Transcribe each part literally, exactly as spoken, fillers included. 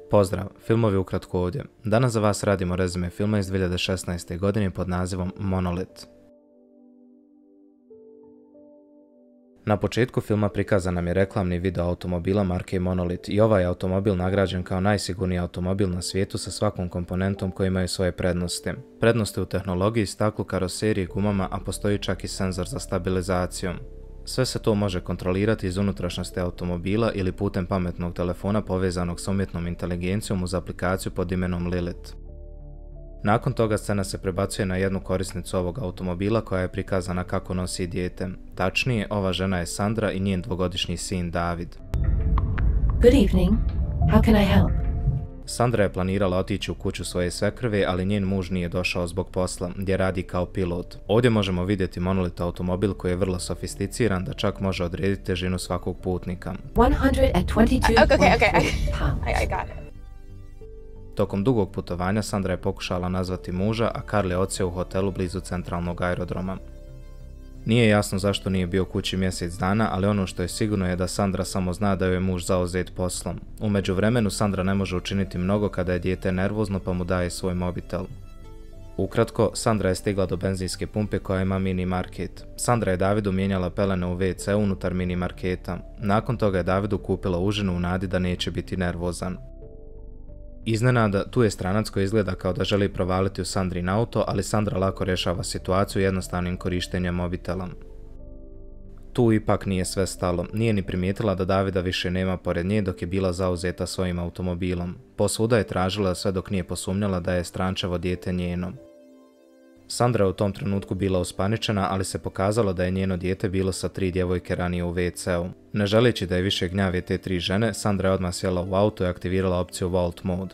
Pozdrav, filmovi ukratko ovdje. Danas za vas radimo rezime filma iz dvije hiljade šesnaeste. godine pod nazivom Monolith. Na početku filma prikazan nam je reklamni video automobila marke Monolith i ovaj automobil nagrađen kao najsigurniji automobil na svijetu sa svakom komponentom koji imaju svoje prednosti. Prednosti u tehnologiji, staklu, karoseriji, gumama, a postoji čak i senzor za stabilizaciju. Sve se to može kontrolirati iz unutrašnjosti automobila ili putem pametnog telefona povezanog s umjetnom inteligencijom uz aplikaciju pod imenom Lilith. Nakon toga scena se prebacuje na jednu korisnicu ovog automobila koja je prikazana kako nosi dijete. Tačnije, ova žena je Sandra i njen dvogodišnji sin David. Good evening. How can I help? Sandra je planirala otići u kuću svoje svekrve, ali njen muž nije došao zbog posla, gdje radi kao pilot. Ovdje možemo vidjeti Monolith automobil koji je vrlo sofisticiran da čak može odrediti težinu svakog putnika. one hundred twenty-two Okay, okay, okay. pounds. I, I got it. Tokom dugog putovanja Sandra je pokušala nazvati muža, a Karl je odsjeo u hotelu blizu centralnog aerodroma. Nije jasno zašto nije bio kući mjesec dana, ali ono što je sigurno je da Sandra samo zna da joj je muž zauzet poslom. U međuvremenu Sandra ne može učiniti mnogo kada je dijete nervozno pa mu daje svoj mobitel. Ukratko, Sandra je stigla do benzinske pumpe koja ima mini market. Sandra je Davidu mijenjala pelene u ve ce unutar mini marketa. Nakon toga je Davidu kupila užinu u nadi da neće biti nervozan. Iznenada, tu je stranac koji izgleda kao da želi provaliti u Sandrin auto, ali Sandra lako rješava situaciju jednostavnim korištenjem mobitela. Tu ipak nije sve stalo, nije ni primijetila da Davida više nema pored nje dok je bila zauzeta svojim automobilom. Posvuda je tražila sve dok nije posumnjala da je strančevo dijete njeno. Sandra je u tom trenutku bila uspaničena, ali se pokazalo da je njeno dijete bilo sa tri djevojke ranije u ve ce u. Ne želeći da je više gnjave te tri žene, Sandra je odmah sjela u auto i aktivirala opciju Vault Mode.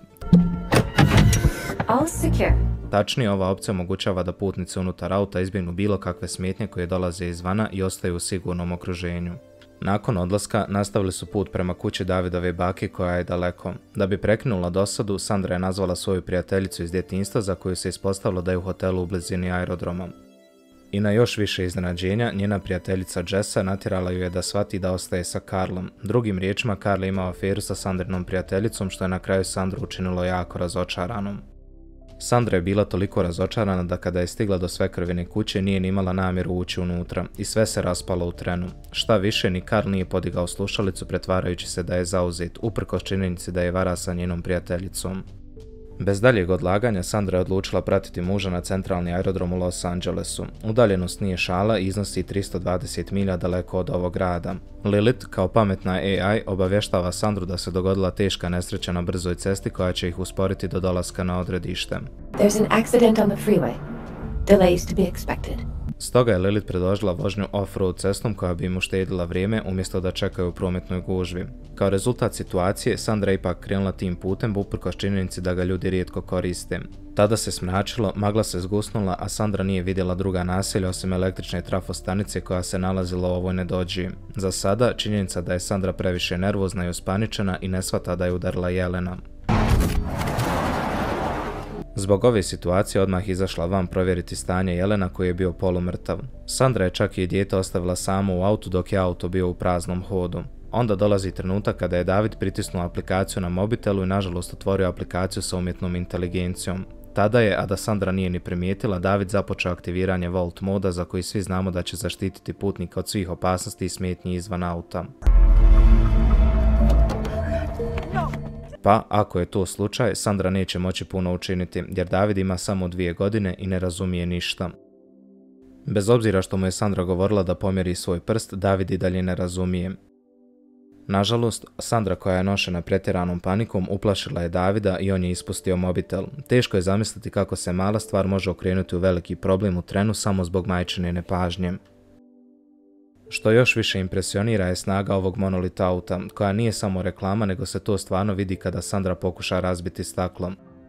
All secure. Tačnije, ova opcija omogućava da putnici unutar auta izbjegnu bilo kakve smetnje koje dolaze izvana i ostaju u sigurnom okruženju. Nakon odlaska nastavili su put prema kući Davidove bake koja je daleko. Da bi prekinula dosadu, Sandra je nazvala svoju prijateljicu iz djetinjstva za koju se ispostavilo da je u hotelu u blizini aerodroma. I na još više iznenađenja, njena prijateljica Jessa natjerala ju je da shvati da ostaje sa Karlom. Drugim riječima, Karl je imao aferu sa Sandrinom prijateljicom što je na kraju Sandru učinilo jako razočaranom. Sandra je bila toliko razočarana da kada je stigla do svekrvine kuće nije ni imala namjeru ući unutra i sve se raspalo u trenu. Šta više, ni Karl nije podigao slušalicu pretvarajući se da je zauzet, uprkos činjenici da je vara sa njenom prijateljicom. Bez daljeg odlaganja, Sandra je odlučila pratiti muža na centralni aerodrom u Los Angelesu. Udaljenost nije šala i iznosi tristo dvadeset milja daleko od ovog grada. Lilith, kao pametna a i, obavještava Sandru da se dogodila teška nesreća na brzoj cesti koja će ih usporiti do dolaska na odredište. There's an accident on the freeway. Delays to be expected. Stoga je Lilith predložila vožnju off-road cestom koja bi im uštedila vrijeme umjesto da čekaju u prometnoj gužvi. Kao rezultat situacije, Sandra je ipak krenula tim putem uprkos činjenici da ga ljudi rijetko koriste. Tada se smračilo, magla se zgusnula, a Sandra nije vidjela druga naselja osim električne trafostanice koja se nalazila u ovoj nedođiji. Za sada, činjenica da je Sandra previše nervozna i uspaničena i ne shvata da je udarila jelena. Zbog ove situacije odmah izašla van provjeriti stanje jelena koji je bio polumrtav. Sandra je čak i dijete ostavila samo u autu dok je auto bio u praznom hodu. Onda dolazi trenutak kada je David pritisnuo aplikaciju na mobitelu i nažalost otvorio aplikaciju sa umjetnom inteligencijom. Tada je, a da Sandra nije ni primijetila, David započeo aktiviranje Vault moda za koji svi znamo da će zaštititi putnika od svih opasnosti i smetnji izvan auta. Pa, ako je to slučaj, Sandra neće moći puno učiniti, jer David ima samo dvije godine i ne razumije ništa. Bez obzira što mu je Sandra govorila da pomjeri svoj prst, David i dalje ne razumije. Nažalost, Sandra koja je nošena pretjeranom panikom uplašila je Davida i on je ispustio mobitel. Teško je zamisliti kako se mala stvar može okrenuti u veliki problem u trenu samo zbog majčine nepažnje. Što još više impresionira je snaga ovog Monolith auta, koja nije samo reklama nego se to stvarno vidi kada Sandra pokuša razbiti staklo.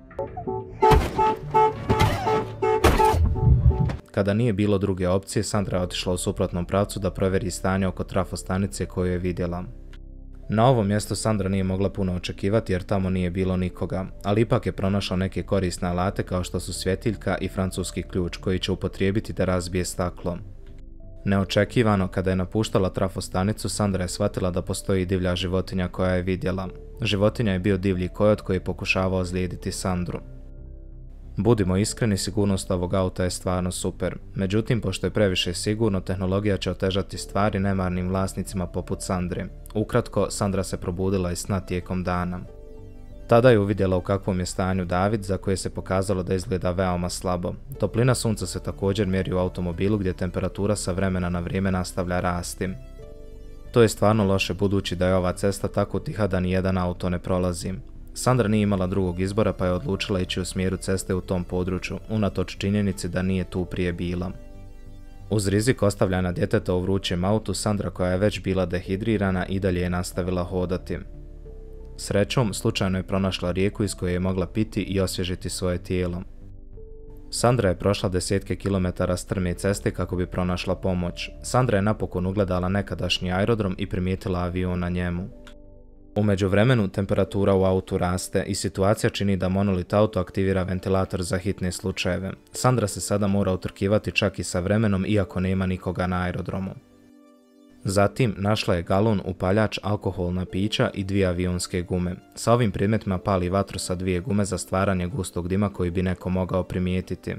Kada nije bilo druge opcije, Sandra je otišla u suprotnom pravcu da provjeri stanje oko trafostanice koju je vidjela. Na ovom mjestu Sandra nije mogla puno očekivati jer tamo nije bilo nikoga, ali ipak je pronašla neke korisne alate kao što su svjetiljka i francuski ključ koji će upotrijebiti da razbije staklo. Neočekivano, kada je napuštala trafostanicu, Sandra je shvatila da postoji divlja životinja koja je vidjela. Životinja je bio divlji kojot koji je pokušavao ozlijediti Sandru. Budimo iskreni, sigurnost ovog auta je stvarno super. Međutim, pošto je previše sigurno, tehnologija će otežati stvari nemarnim vlasnicima poput Sandre. Ukratko, Sandra se probudila iz sna tijekom dana. Tada je uvidjela u kakvom je stanju David, za koje se pokazalo da izgleda veoma slabo. Toplina sunca se također mjeri u automobilu gdje temperatura sa vremena na vrijeme nastavlja rasti. To je stvarno loše budući da je ova cesta tako tiha da nijedan auto ne prolazi. Sandra nije imala drugog izbora pa je odlučila ići u smjeru ceste u tom području, unatoč činjenici da nije tu prije bila. Uz rizik ostavljanja djeteta u vrućem autu, Sandra, koja je već bila dehidrirana, i dalje je nastavila hodati. Srećom, slučajno je pronašla rijeku iz koje je mogla piti i osvježiti svoje tijelo. Sandra je prošla desetke kilometara strme ceste kako bi pronašla pomoć. Sandra je napokon ugledala nekadašnji aerodrom i primijetila avion na njemu. U međuvremenu, temperatura u autu raste i situacija čini da monolit auto aktivira ventilator za hitne slučajeve. Sandra se sada mora utrkivati čak i sa vremenom iako nema nikoga na aerodromu. Zatim, našla je galon, upaljač, alkoholna pića i dvije avionske gume. Sa ovim predmetima pali vatru sa dvije gume za stvaranje gustog dima koji bi neko mogao primijetiti.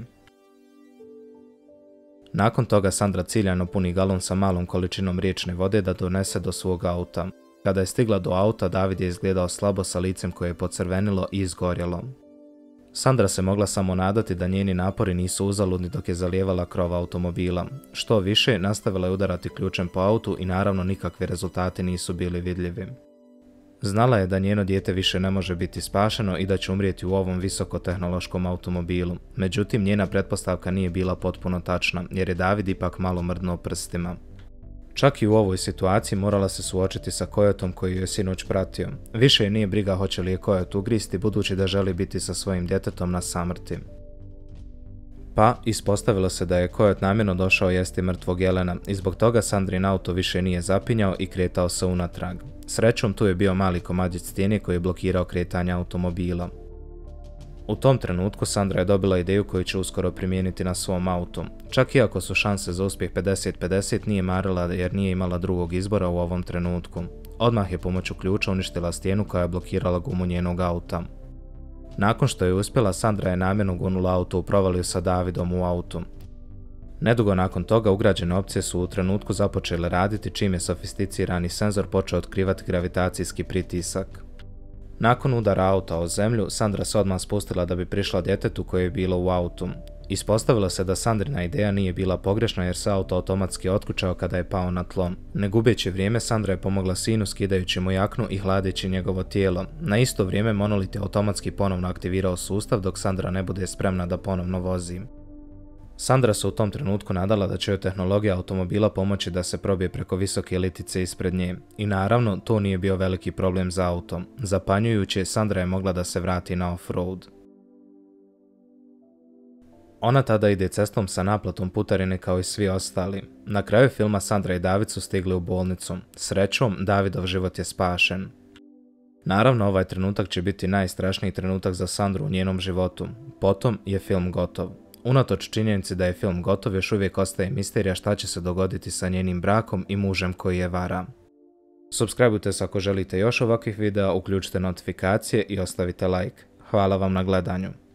Nakon toga Sandra ciljano puni galon sa malom količinom riječne vode da donese do svog auta. Kada je stigla do auta, David je izgledao slabo sa licem koje je pocrvenilo i izgorjelo. Sandra se mogla samo nadati da njeni napori nisu uzaludni dok je zalijevala krov automobila. Što više, nastavila je udarati ključem po autu i naravno nikakvi rezultati nisu bili vidljivi. Znala je da njeno dijete više ne može biti spašeno i da će umrijeti u ovom visokotehnološkom automobilu. Međutim, njena pretpostavka nije bila potpuno tačna, jer je David ipak malo mrdnuo prstima. Čak i u ovoj situaciji morala se suočiti sa kojotom koji ju je sinoć pratio. Više je nije briga hoće li je kojot ugristi, budući da želi biti sa svojim djetetom na samrti. Pa, ispostavilo se da je kojot namjerno došao jesti mrtvog jelena i zbog toga Sandrin auto više nije zapinjao i kretao se unatrag. Srećom, tu je bio mali komadić stijene koji je blokirao kretanje automobila. U tom trenutku Sandra je dobila ideju koju će uskoro primijeniti na svom autu. Čak iako su šanse za uspjeh pedeset pedeset, nije marila jer nije imala drugog izbora u ovom trenutku. Odmah je pomoću ključa uništila stijenu koja je blokirala gumu njenog auta. Nakon što je uspjela, Sandra je namjerno gunula auto u provaliju sa Davidom u autu. Nedugo nakon toga ugrađene opcije su u trenutku započele raditi, čim je sofisticirani senzor počeo otkrivati gravitacijski pritisak. Nakon udara auta o zemlju, Sandra se odmah spustila da bi prišla djetetu koje je bilo u autu. Ispostavilo se da Sandrina ideja nije bila pogrešna jer se auto automatski otključao kada je pao na tlo. Ne gubeći vrijeme, Sandra je pomogla sinu skidajući mu jaknu i hladeći njegovo tijelo. Na isto vrijeme monolit je automatski ponovno aktivirao sustav dok Sandra ne bude spremna da ponovno vozi. Sandra se u tom trenutku nadala da će joj tehnologija automobila pomoći da se probije preko visoke litice ispred nje. I naravno, to nije bio veliki problem za auto. Zapanjujuće, Sandra je mogla da se vrati na off-road. Ona tada ide cestom sa naplatom putarine kao i svi ostali. Na kraju filma Sandra i David su stigli u bolnicu. Srećom, Davidov život je spašen. Naravno, ovaj trenutak će biti najstrašniji trenutak za Sandru u njenom životu. Potom je film gotov. Unatoč činjenici da je film gotov, još uvijek ostaje misterija šta će se dogoditi sa njenim brakom i mužem koji je vara. Subscribeujte se ako želite još ovakvih videa, uključite notifikacije i ostavite like. Hvala vam na gledanju.